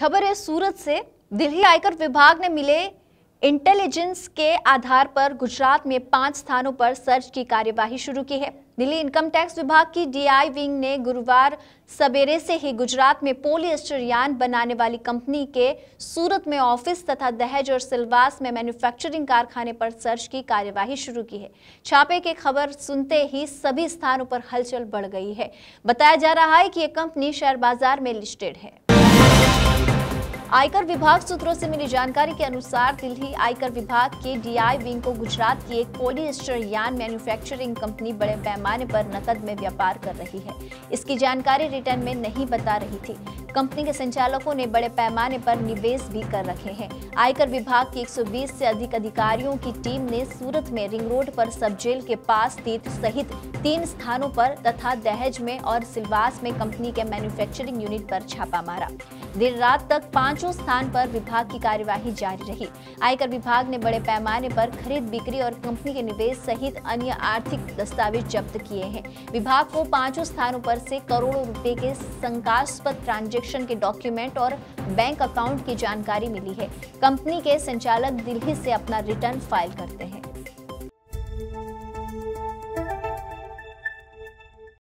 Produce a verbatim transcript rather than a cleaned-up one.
खबर है सूरत से। दिल्ली आयकर विभाग ने मिले इंटेलिजेंस के आधार पर गुजरात में पांच स्थानों पर सर्च की कार्यवाही शुरू की है। दिल्ली इनकम टैक्स विभाग की डीआई विंग ने गुरुवार सवेरे से ही गुजरात में पॉलिएस्टर यान बनाने वाली कंपनी के सूरत में ऑफिस तथा दहेज और सिलवास में मैन्युफैक्चरिंग कारखाने पर सर्च की कार्यवाही शुरू की है। छापे की खबर सुनते ही सभी स्थानों पर हलचल बढ़ गई है। बताया जा रहा है कि यह कंपनी शेयर बाजार में लिस्टेड है। आयकर विभाग सूत्रों से मिली जानकारी के अनुसार दिल्ली आयकर विभाग के डीआई विंग को गुजरात की एक पॉलिएस्टर यान मैन्युफैक्चरिंग कंपनी बड़े पैमाने पर नकद में व्यापार कर रही है। इसकी जानकारी रिटर्न में नहीं बता रही थी। कंपनी के संचालकों ने बड़े पैमाने पर निवेश भी कर रखे हैं। आयकर विभाग की एक सौ बीस से अधिक अधिकारियों की टीम ने सूरत में रिंग रोड पर सब जेल के पास स्थित सहित तीन स्थानों पर तथा दहेज में और सिलवास में कंपनी के मैन्युफैक्चरिंग यूनिट पर छापा मारा। देर रात तक पांचों स्थान पर विभाग की कार्यवाही जारी रही। आयकर विभाग ने बड़े पैमाने पर खरीद बिक्री और कंपनी के निवेश सहित अन्य आर्थिक दस्तावेज जब्त किए हैं। विभाग को पांचों स्थानों पर से करोड़ों रुपए के शंकास्पद ट्रांजैक्शन के डॉक्यूमेंट और बैंक अकाउंट की जानकारी मिली है। कंपनी के संचालक दिल्ली से अपना रिटर्न फाइल करते हैं।